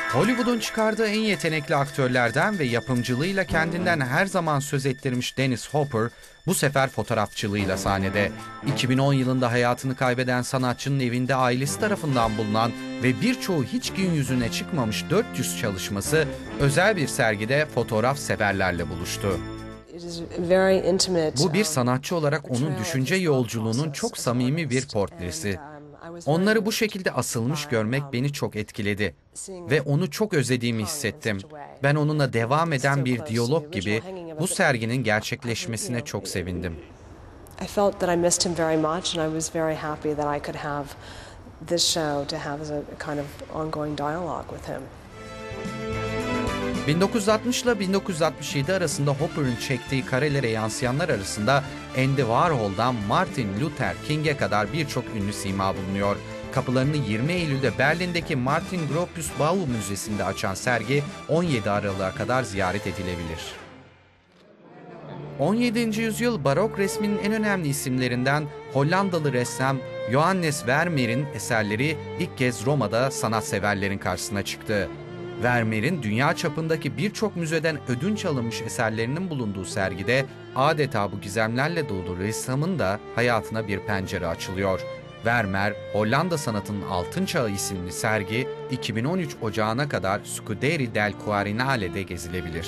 Hollywood'un çıkardığı en yetenekli aktörlerden ve yapımcılığıyla kendinden her zaman söz ettirmiş Dennis Hopper, bu sefer fotoğrafçılığıyla sahnede. 2010 yılında hayatını kaybeden sanatçının evinde ailesi tarafından bulunan ve birçoğu hiç gün yüzüne çıkmamış 400 çalışması özel bir sergide fotoğraf severlerle buluştu. Bu bir sanatçı olarak onun düşünce yolculuğunun çok samimi bir portresi. Onları bu şekilde asılmış görmek beni çok etkiledi ve onu çok özlediğimi hissettim. Ben onunla devam eden bir diyalog gibi bu serginin gerçekleşmesine çok sevindim. 1960 ile 1967 arasında Hopper'ın çektiği karelere yansıyanlar arasında Andy Warhol'dan Martin Luther King'e kadar birçok ünlü sima bulunuyor. Kapılarını 20 Eylül'de Berlin'deki Martin Gropius Bau Müzesi'nde açan sergi 17 Aralık'a kadar ziyaret edilebilir. 17. yüzyıl barok resminin en önemli isimlerinden Hollandalı ressam Johannes Vermeer'in eserleri ilk kez Roma'da sanatseverlerin karşısına çıktı. Vermeer'in dünya çapındaki birçok müzeden ödünç alınmış eserlerinin bulunduğu sergide adeta bu gizemlerle dolu ressamın da hayatına bir pencere açılıyor. Vermeer, Hollanda Sanatının Altın Çağı isimli sergi 2013 Ocağı'na kadar Scuderie del Quarinale'de gezilebilir.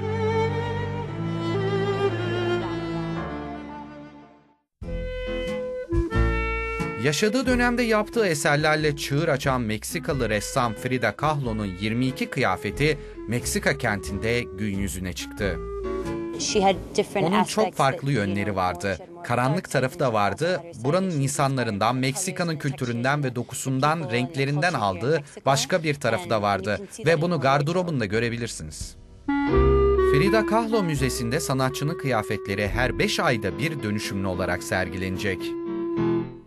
Yaşadığı dönemde yaptığı eserlerle çığır açan Meksikalı ressam Frida Kahlo'nun 22 kıyafeti Meksika kentinde gün yüzüne çıktı. Onun çok farklı yönleri vardı. Karanlık tarafı da vardı. Buranın insanlarından, Meksika'nın kültüründen ve dokusundan, renklerinden aldığı başka bir tarafı da vardı. Ve bunu gardırobunda görebilirsiniz. Frida Kahlo Müzesi'nde sanatçının kıyafetleri her 5 ayda bir dönüşümlü olarak sergilenecek.